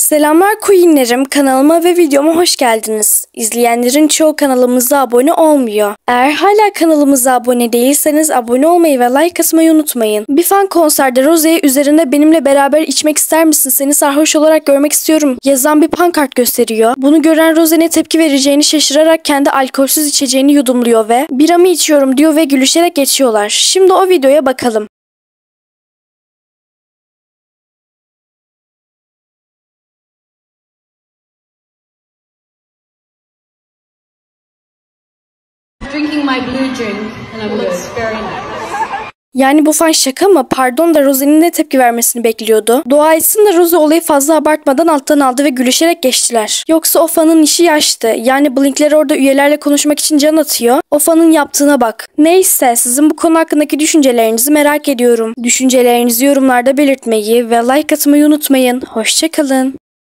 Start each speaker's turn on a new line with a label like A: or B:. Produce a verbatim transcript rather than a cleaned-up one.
A: Selamlar Queenlerim, kanalıma ve videoma hoş geldiniz. İzleyenlerin çoğu kanalımıza abone olmuyor. Eğer hala kanalımıza abone değilseniz abone olmayı ve like atmayı unutmayın. Bir fan konserde Rose'ye üzerinde benimle beraber içmek ister misin, seni sarhoş olarak görmek istiyorum yazan bir pankart gösteriyor. Bunu gören Rose ne tepki vereceğini şaşırarak kendi alkolsüz içeceğini yudumluyor ve biramı içiyorum diyor ve gülüşerek geçiyorlar. Şimdi o videoya bakalım.
B: Drinking my blue drink and it looks very nice.
A: Yani bu fan şaka mı? Pardon da Rose'nin ne tepki vermesini bekliyordu. Dua etsin de Rose olayı fazla abartmadan alttan aldı ve gülüşerek geçtiler. Yoksa o fanın işi yaştı. Yani Blink'ler orada üyelerle konuşmak için can atıyor. O fanın yaptığına bak. Neyse, sizin bu konu hakkındaki düşüncelerinizi merak ediyorum. Düşüncelerinizi yorumlarda belirtmeyi ve like atmayı unutmayın. Hoşça kalın.